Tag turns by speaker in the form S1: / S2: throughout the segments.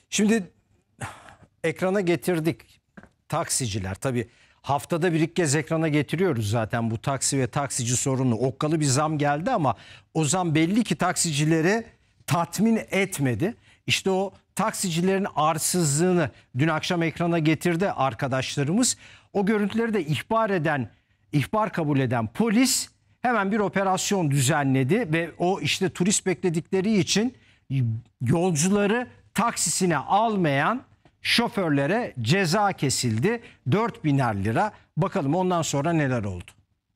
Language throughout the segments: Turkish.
S1: Şimdi ekrana getirdik taksiciler. Tabii haftada bir iki kez ekrana getiriyoruz zaten bu taksi ve taksici sorunu. Okkalı bir zam geldi ama o zam belli ki taksicileri tatmin etmedi. İşte o taksicilerin arsızlığını dün akşam ekrana getirdi arkadaşlarımız. O görüntüleri de ihbar kabul eden polis hemen bir operasyon düzenledi ve o işte turist bekledikleri için yolcuları taksisine almayan şoförlere ceza kesildi. 4.000'er lira. Bakalım ondan sonra neler oldu.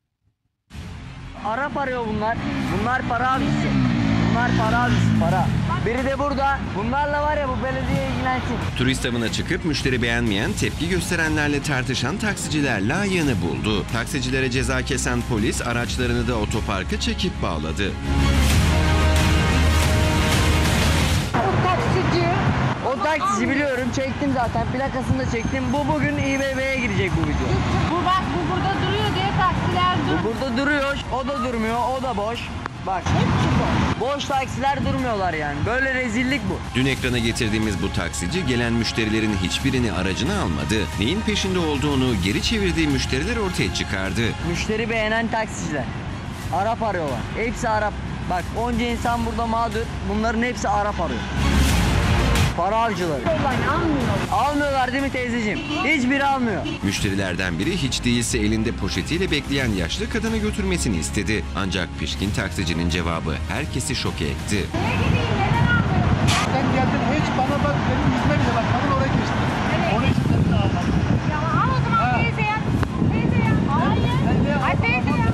S2: Arap arıyor bunlar. Bunlar para abisi. Bunlar para abisi, para. Biri de burada. Bunlarla var ya, bu belediye ilgilensin.
S3: Turist avına çıkıp müşteri beğenmeyen, tepki gösterenlerle tartışan taksiciler layığını buldu. Taksicilere ceza kesen polis araçlarını da otoparka çekip bağladı.
S2: O taksici biliyorum, çektim zaten, plakasını da çektim. Bu bugün İBB'ye girecek bu video.
S4: Bu bak, bu burada duruyor diye taksiler
S2: Bu burada duruyor, o da durmuyor, o da boş. Bak, hepsi boş. Boş taksiler durmuyorlar yani. Böyle rezillik bu.
S3: Dün ekrana getirdiğimiz bu taksici gelen müşterilerin hiçbirini aracına almadı. Neyin peşinde olduğunu geri çevirdiği müşteriler ortaya çıkardı.
S2: Müşteri beğenen taksiciler. Arap arıyorlar. Hepsi Arap. Bak, onca insan burada mağdur. Bunların hepsi Arap arıyor. Para avcıları. Almıyorlar değil mi teyzeciğim? Hiçbiri almıyor.
S3: Müşterilerden biri hiç değilse elinde poşetiyle bekleyen yaşlı kadını götürmesini istedi. Ancak pişkin taksicinin cevabı herkesi şoke etti.
S5: Sen geldin hiç bana bak, benim yüzüme bile bak, kadın oraya geçti. Evet. Onu için de almadım.
S4: Ya al o zaman teyze ya. Teyze ya. Hayır. Ay teyze ya.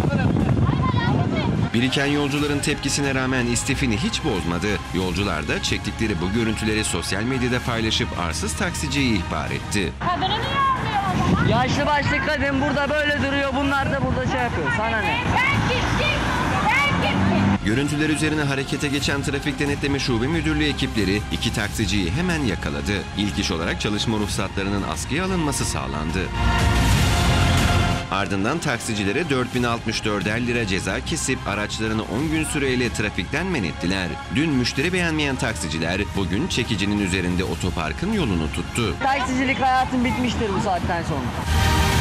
S3: Biriken yolcuların tepkisine rağmen istifini hiç bozmadı. Yolcular da çektikleri bu görüntüleri sosyal medyada paylaşıp arsız taksiciyi ihbar etti.
S4: Kadını niye almıyor o zaman?
S2: Yaşlı başlı kadın burada böyle duruyor. Bunlar da burada şey yapıyor. Sana ne?
S4: Sen kimsin? Sen kimsin?
S3: Görüntüler üzerine harekete geçen Trafik Denetleme Şube Müdürlüğü ekipleri iki taksiciyi hemen yakaladı. İlk iş olarak çalışma ruhsatlarının askıya alınması sağlandı. Ardından taksicilere 4.064'er lira ceza kesip araçlarını 10 gün süreyle trafikten men ettiler. Dün müşteri beğenmeyen taksiciler bugün çekicinin üzerinde otoparkın yolunu tuttu.
S2: Taksicilik hayatım bitmiştir bu saatten sonra.